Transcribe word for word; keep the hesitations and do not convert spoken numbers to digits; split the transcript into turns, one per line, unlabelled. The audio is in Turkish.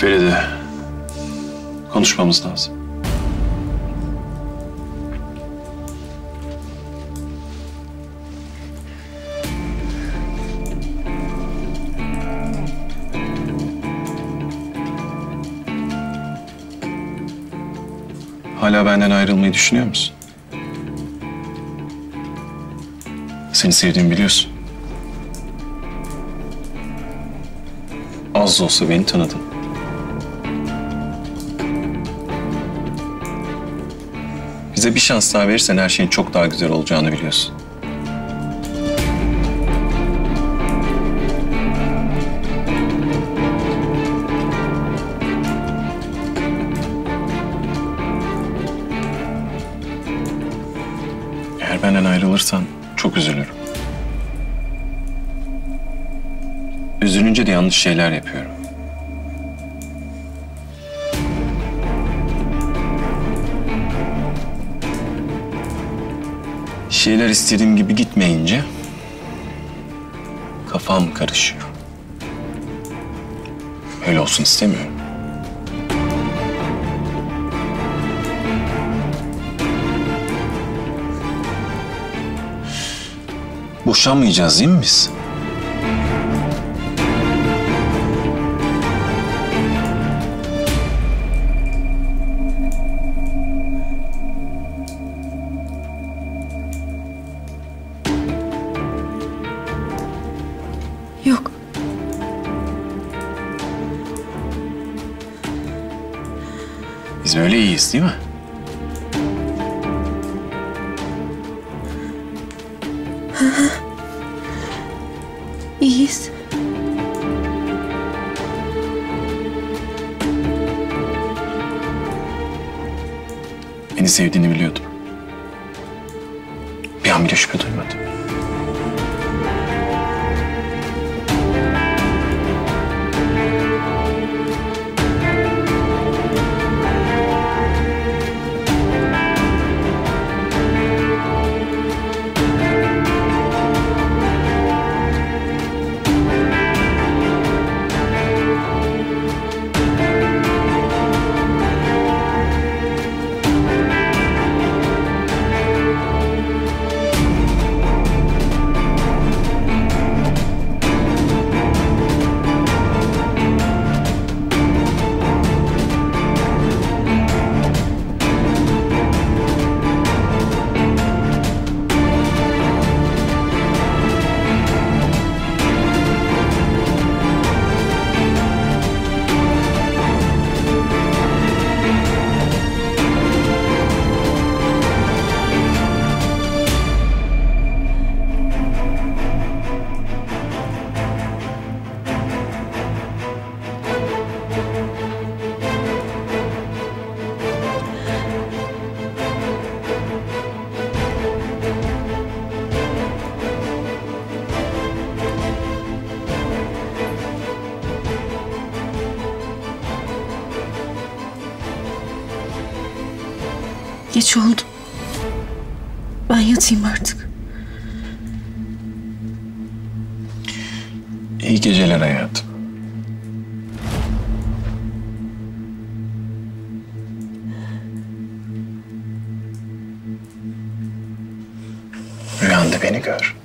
Feride, konuşmamız lazım. Hala benden ayrılmayı düşünüyor musun? Seni sevdiğimi biliyorsun. Az da olsa beni tanıdın. Bize bir şans daha verirsen her şeyin çok daha güzel olacağını biliyorsun. Eğer benden ayrılırsan çok üzülürüm. Üzülünce de yanlış şeyler yapıyorum. Şeyler istediğim gibi gitmeyince kafam karışıyor. Öyle olsun istemiyorum. Boşanmayacağız değil mi biz?
Yok.
Biz böyle iyiyiz değil mi?
İyiyiz.
Beni sevdiğini biliyordum. Bir an bile şüphe duymadım.
Geç oldu. Ben yatayım artık.
İyi geceler hayatım. Rüyanda beni gör.